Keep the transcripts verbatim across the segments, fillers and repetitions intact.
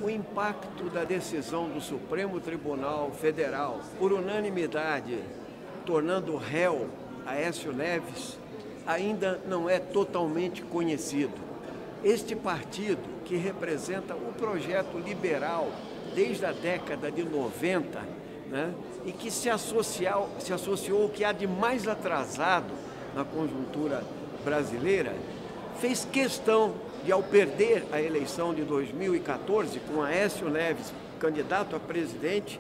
o impacto da decisão do Supremo Tribunal Federal, por unanimidade, tornando réu Aécio Neves, ainda não é totalmente conhecido. Este partido, que representa o projeto liberal desde a década de noventa, né, e que se, associou, se associou ao que há de mais atrasado na conjuntura brasileira, fez questão de, ao perder a eleição de dois mil e quatorze, com Aécio Neves candidato a presidente,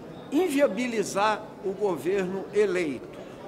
inviabilizar o governo eleito,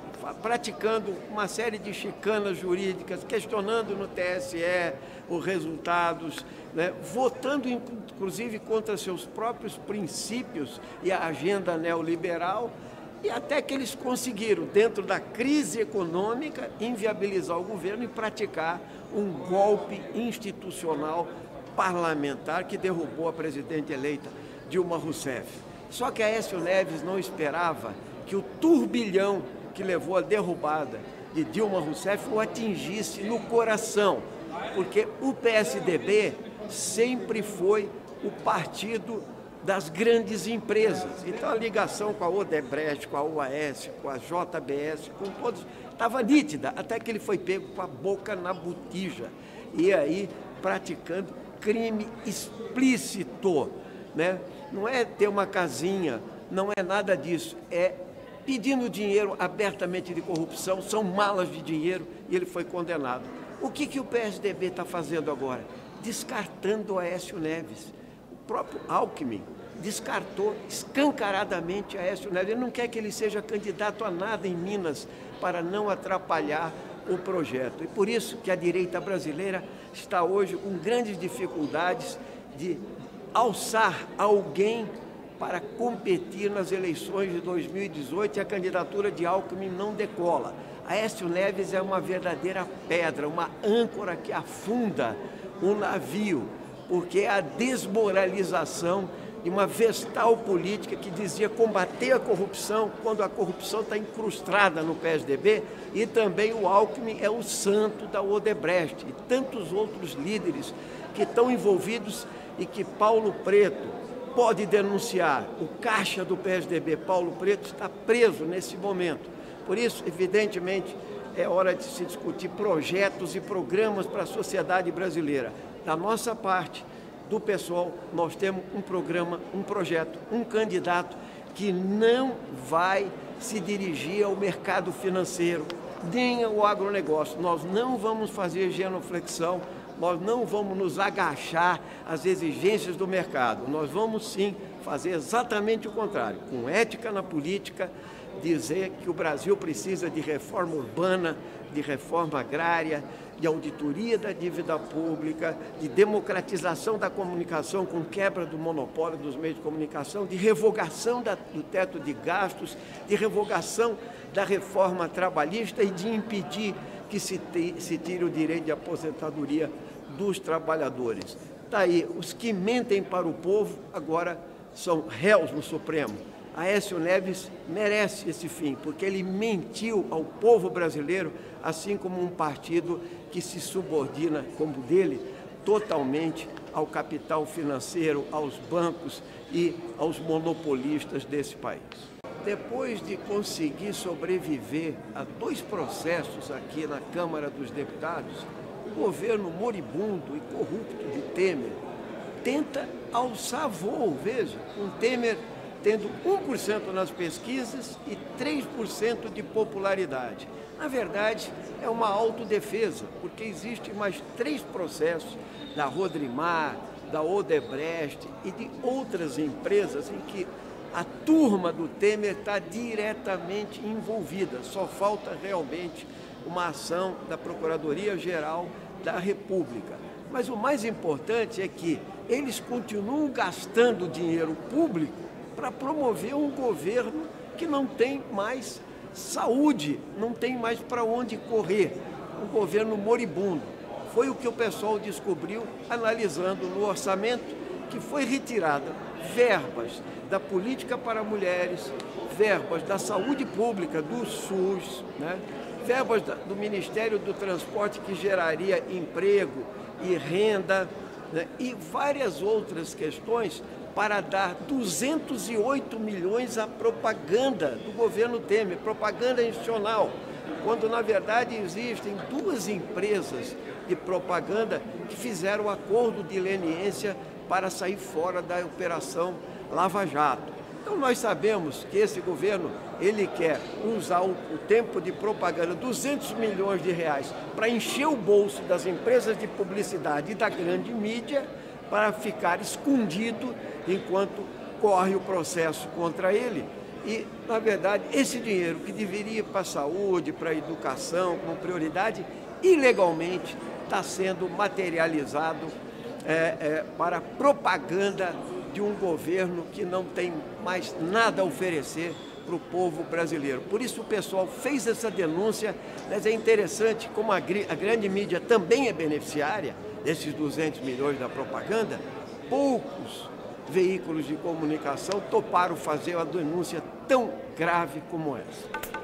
praticando uma série de chicanas jurídicas, questionando no T S E os resultados, né, votando inclusive contra seus próprios princípios e a agenda neoliberal, e até que eles conseguiram, dentro da crise econômica, inviabilizar o governo e praticar um golpe institucional parlamentar que derrubou a presidente eleita Dilma Rousseff. Só que Aécio Neves não esperava que o turbilhão que levou à derrubada de Dilma Rousseff o atingisse no coração, porque o P S D B sempre foi o partido das grandes empresas. Então a ligação com a Odebrecht, com a O A S, com a J B S, com todos, estava nítida, até que ele foi pego com a boca na botija, e aí praticando crime explícito, né? Não é ter uma casinha, não é nada disso, é pedindo dinheiro abertamente de corrupção, são malas de dinheiro, e ele foi condenado. O que, que o P S D B está fazendo agora? Descartando Aécio Neves. O próprio Alckmin descartou escancaradamente Aécio Neves. Ele não quer que ele seja candidato a nada em Minas para não atrapalhar o projeto. E por isso que a direita brasileira está hoje com grandes dificuldades de alçar alguém para competir nas eleições de dois mil e dezoito, e a candidatura de Alckmin não decola. Aécio Neves é uma verdadeira pedra, uma âncora que afunda o navio, porque é a desmoralização de uma vestal política que dizia combater a corrupção, quando a corrupção está incrustada no P S D B, e também o Alckmin é o santo da Odebrecht, e tantos outros líderes que estão envolvidos e que Paulo Preto pode denunciar. O caixa do P S D B, Paulo Preto, está preso nesse momento. Por isso, evidentemente, é hora de se discutir projetos e programas para a sociedade brasileira. Da nossa parte, do pessoal, nós temos um programa, um projeto, um candidato que não vai se dirigir ao mercado financeiro, nem ao agronegócio. Nós não vamos fazer genuflexão, nós não vamos nos agachar às exigências do mercado. Nós vamos, sim, fazer exatamente o contrário, com ética na política, dizer que o Brasil precisa de reforma urbana, de reforma agrária, de auditoria da dívida pública, de democratização da comunicação com quebra do monopólio dos meios de comunicação, de revogação da, do teto de gastos, de revogação da reforma trabalhista e de impedir que se, te, se tire o direito de aposentadoria dos trabalhadores. Está aí, os que mentem para o povo agora são réus no Supremo. Aécio Neves merece esse fim, porque ele mentiu ao povo brasileiro, assim como um partido que se subordina, como o dele, totalmente ao capital financeiro, aos bancos e aos monopolistas desse país. Depois de conseguir sobreviver a dois processos aqui na Câmara dos Deputados, o governo moribundo e corrupto de Temer tenta alçar voo, veja, com Temer tendo um por cento nas pesquisas e três por cento de popularidade. Na verdade, é uma autodefesa, porque existem mais três processos da Rodrimar, da Odebrecht e de outras empresas em que a turma do Temer está diretamente envolvida. Só falta realmente uma ação da Procuradoria-Geral da República. Mas o mais importante é que eles continuam gastando dinheiro público para promover um governo que não tem mais saúde, não tem mais para onde correr, um governo moribundo. Foi o que o pessoal descobriu analisando no orçamento, que foi retirada verbas da política para mulheres, verbas da saúde pública, do SUS, né? Verbas do Ministério do Transporte, que geraria emprego e renda, né, e várias outras questões para dar duzentos e oito milhões à propaganda do governo Temer, propaganda institucional, quando na verdade existem duas empresas de propaganda que fizeram acordo de leniência para sair fora da operação Lava Jato. Então nós sabemos que esse governo, ele quer usar o, o tempo de propaganda, duzentos milhões de reais, para encher o bolso das empresas de publicidade e da grande mídia, para ficar escondido enquanto corre o processo contra ele. E, na verdade, esse dinheiro que deveria ir para a saúde, para a educação, como prioridade, ilegalmente está sendo materializado é, é, para propaganda de um governo que não tem mais nada a oferecer para o povo brasileiro. Por isso o pessoal fez essa denúncia, mas é interessante como a, a grande mídia também é beneficiária desses duzentos milhões da propaganda, poucos veículos de comunicação toparam fazer uma denúncia tão grave como essa.